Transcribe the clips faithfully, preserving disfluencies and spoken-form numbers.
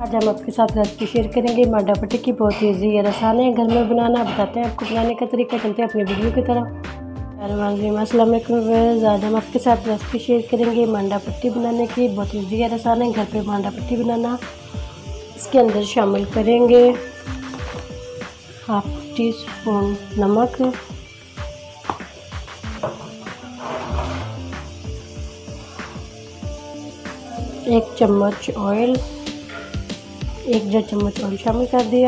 आज हम आपके साथ रेसिपी शेयर करेंगे मांडा पट्टी की। बहुत ही ईजी और आसान है घर में बनाना। बताते हैं आपको बनाने का तरीका। चलते हैं अपनी वीडियो की तरफ। अस्सलाम वालेकुम। आज हम आपके साथ रेसिपी शेयर करेंगे मांडा पट्टी बनाने की। बहुत ईजी और आसान है घर पे मांडा पट्टी बनाना। इसके अंदर शामिल करेंगे हाफ टी स्पून नमक, एक चम्मच ऑयल, एक डेढ़ चम्मच ऑयल शामिल कर दिया।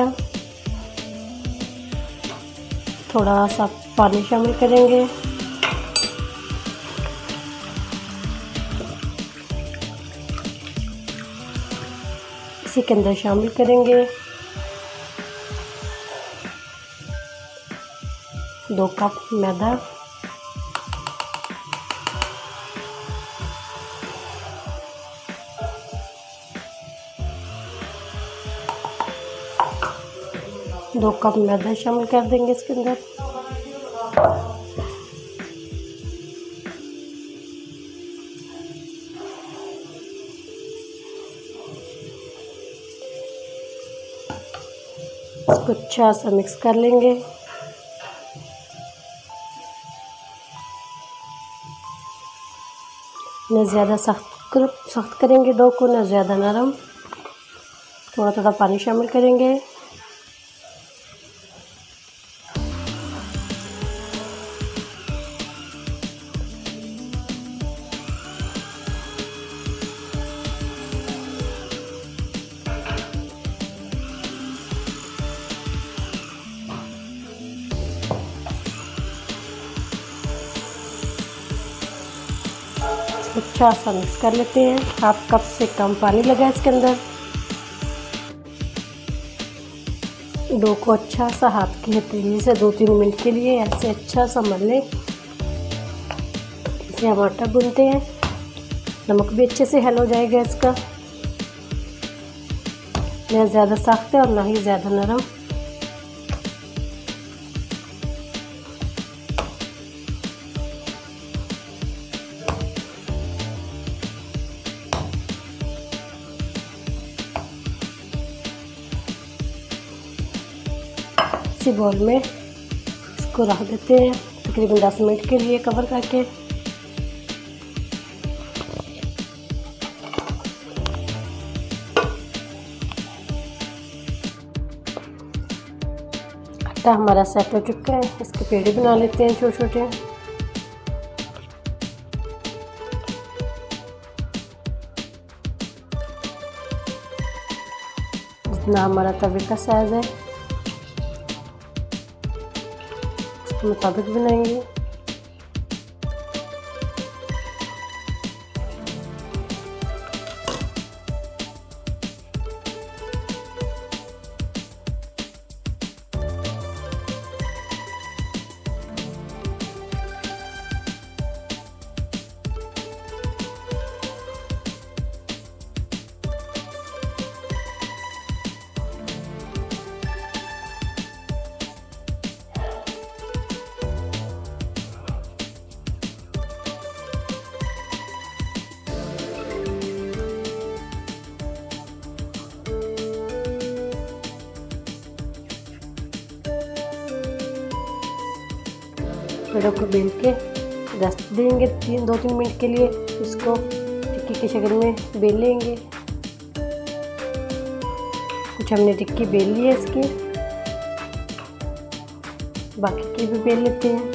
थोड़ा सा पानी शामिल करेंगे। इसी के अंदर शामिल करेंगे दो कप मैदा, दो कप मैदा शामिल कर देंगे इसके अंदर। इसको अच्छा सा मिक्स कर लेंगे। न ज़्यादा सख्त सख्त करेंगे डो को, न ज़्यादा नरम। थोड़ा थोड़ा पानी शामिल करेंगे। अच्छा सा मिक्स कर लेते हैं। हाफ कप से कम पानी लगा इसके अंदर। डो को अच्छा सा हाथ की हथेली से दो तीन मिनट के लिए ऐसे अच्छा सा मल लें। इसे हम आटा गूंथते हैं। नमक भी अच्छे से हल हो जाएगा इसका। न ज़्यादा सख्त है और ना ही ज़्यादा नरम। इसी बॉल में इसको रख देते हैं तकरीबन दस मिनट के लिए कवर करके। आटा हमारा सेट हो चुका है। इसके पेड़े बना लेते हैं छोटे छोटे। जितना हमारा तवे का साइज है उसके मुताबिक बनाएंगे। पेड़ों को बेल के रेस्ट देंगे तीन दो तीन मिनट के लिए। इसको टिक्की की शक्ल में बेल लेंगे। कुछ हमने टिक्की बेल ली है इसकी, बाकी की भी बेल लेते हैं।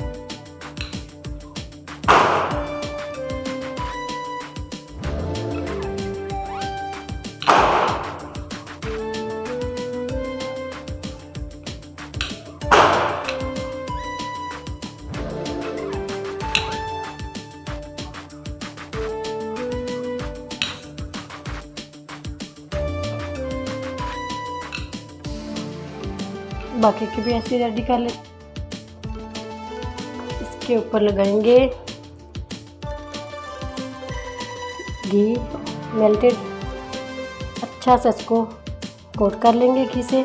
बाकी की भी ऐसे रेडी कर ले। इसके ऊपर लगाएंगे घी मेल्टेड। अच्छा से इसको कोट कर लेंगे घी से।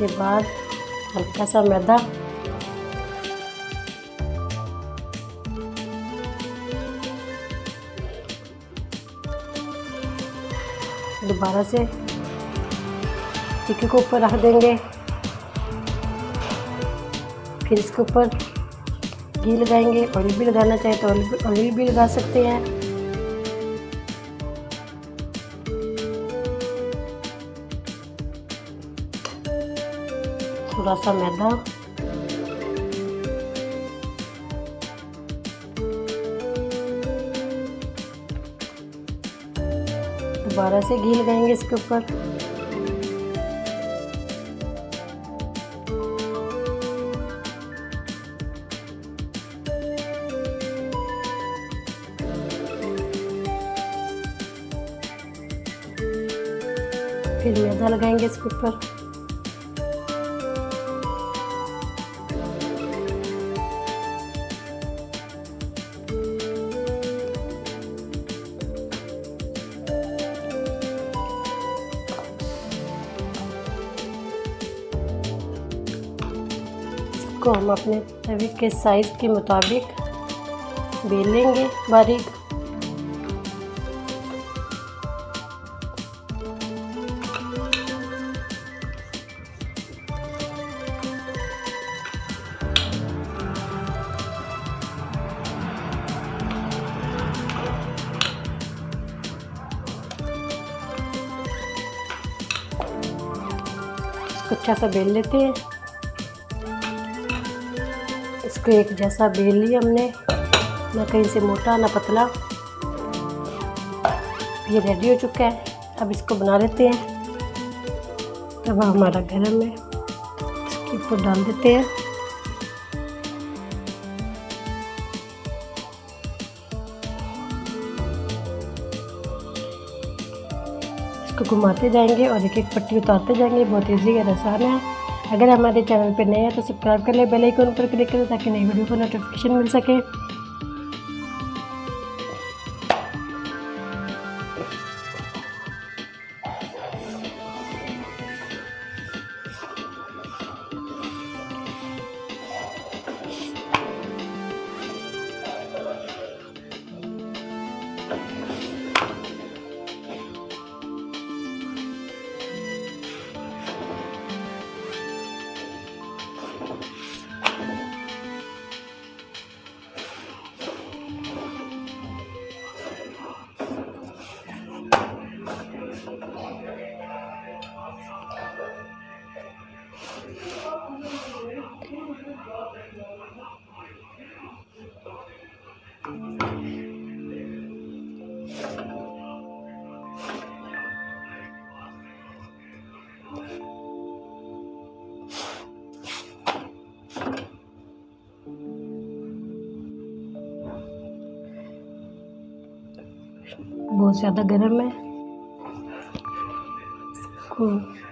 इसके बाद हल्का सा मैदा, दोबारा से टिक्की को ऊपर रख देंगे। फिर इसके ऊपर घी लगाएंगे। ऑयल भी लगाना चाहे तो ऑयल ऑयल भी लगा सकते हैं। थोड़ा सा मैदा, दोबारा से घी लगाएंगे इसके ऊपर। फिर मैदा लगाएंगे इसके ऊपर। इसको हम अपने तवे के साइज़ के मुताबिक बेल लेंगे बारीक। इसको अच्छा सा बेल लेते हैं। इसको एक जैसा बेल लिया हमने, ना कहीं से मोटा ना पतला। ये रेडी हो चुका है। अब इसको बना लेते हैं। तवा हमारा गरम है, इसके ऊपर डाल देते हैं। इसको घुमाते जाएंगे और एक एक पट्टी उतारते जाएंगे। बहुत इजी और आसान है। अगर हमारे चैनल पर नए हैं तो सब्सक्राइब कर ले, बेल आइकन पर क्लिक करें ताकि नई वीडियो को नोटिफिकेशन मिल सके। बहुत ज़्यादा गर्म है। इसको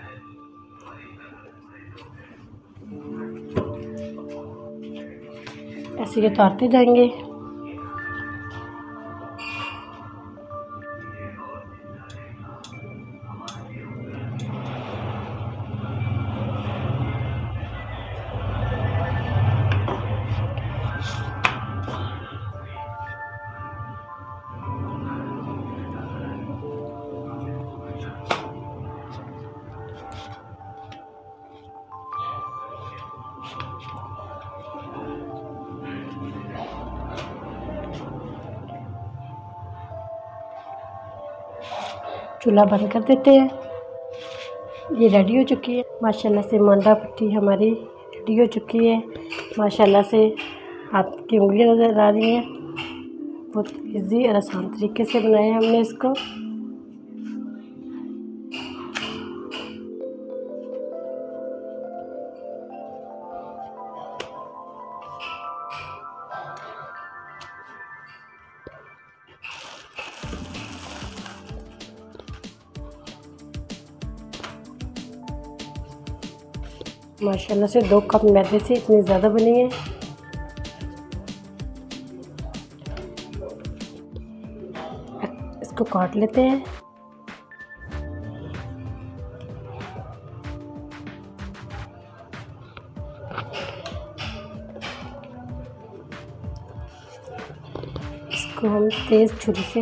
ऐसे ही उतारते जाएंगे। चूल्हा बंद कर देते हैं। ये रेडी हो चुकी है माशाल्लाह से। मांडा पट्टी हमारी रेडी हो चुकी है माशाल्लाह से। हाथ की उंगलियां नज़र आ रही हैं। बहुत इजी और आसान तरीके से बनाया हमने इसको। माशाल्लाह से दो कप मैदे से इतनी ज़्यादा बनी है। इसको काट लेते हैं। इसको हम तेज़ छुरी से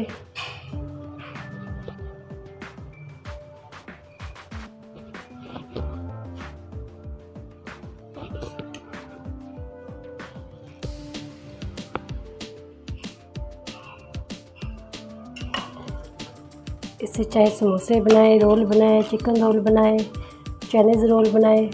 इससे चाहे समोसे बनाए, रोल बनाए, चिकन रोल बनाए, चाइनीज़ रोल बनाए।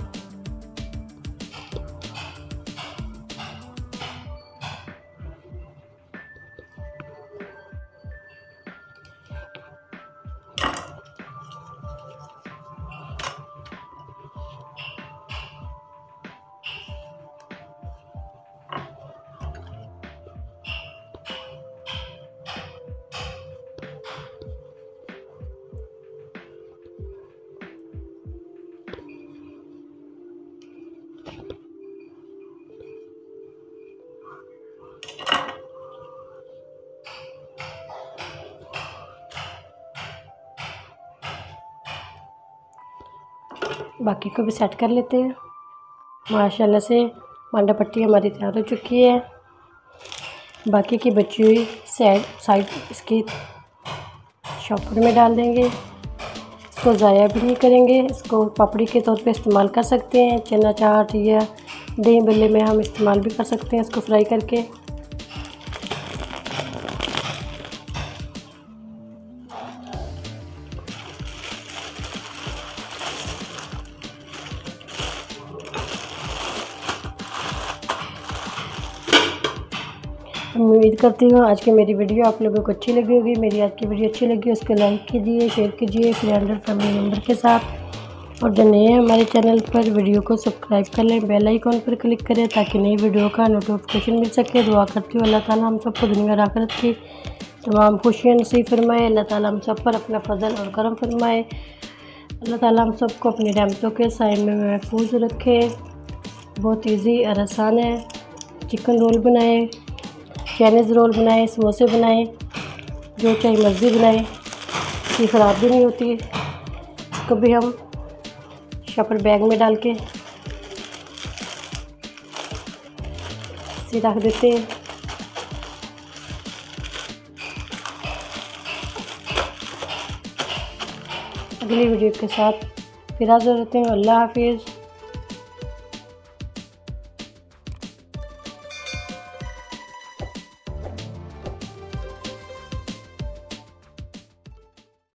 बाकी को भी सेट कर लेते हैं। माशाल्लाह से मांडा पट्टी हमारी तैयार हो चुकी है। बाकी की बची हुई साइड साइड इसकी शॉपर में डाल देंगे। इसको ज़ाया भी नहीं करेंगे, इसको पापड़ी के तौर पे इस्तेमाल कर सकते हैं। चना चाट या दही बल्ले में हम इस्तेमाल भी कर सकते हैं इसको फ्राई करके। उम्मीद करती हूँ आज की मेरी वीडियो आप लोगों को अच्छी लगी होगी। मेरी आज की वीडियो अच्छी लगी उसको लाइक कीजिए, शेयर कीजिए फ्रेंड और फैमिली मेम्बर के साथ। और जो नए हैं हमारे चैनल पर वीडियो को सब्सक्राइब कर लें, बेल आइकॉन पर क्लिक करें ताकि नई वीडियो का नोटिफिकेशन मिल सके। दुआ करती हूँ अल्लाह ताला हम सबको दुनिया और आखिरत की तमाम खुशियाँ नसीब फरमाए। अल्लाह ताला हम सब पर अपना फजल और करम फरमाए। अल्लाह ताला हम सबको अपनी रहमतों के साए में महफूज रखे। बहुत ईजी और आसान है। चिकन रोल बनाए, चाइनीज़ रोल बनाए, समोसे बनाए, जो चाहे मर्ज़ी बनाए, ये ख़राब भी नहीं होती। इसको भी हम शॉपर बैग में डाल के इसे रख देते हैं। अगली वीडियो के साथ फिर हाज़िर होते हैं। अल्लाह हाफिज़।